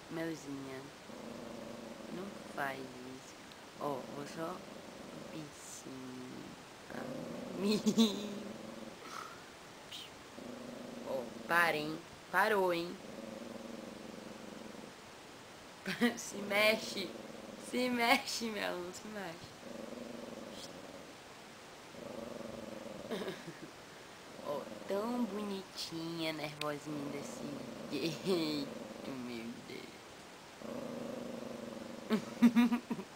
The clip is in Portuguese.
Melzinha, não faz isso. Ó, vou só bichinho. Ó, parem. Parou, hein? Se mexe. Se mexe, Melo, se mexe. Ó, tão bonitinha, nervosinha desse jeito, meu Deus.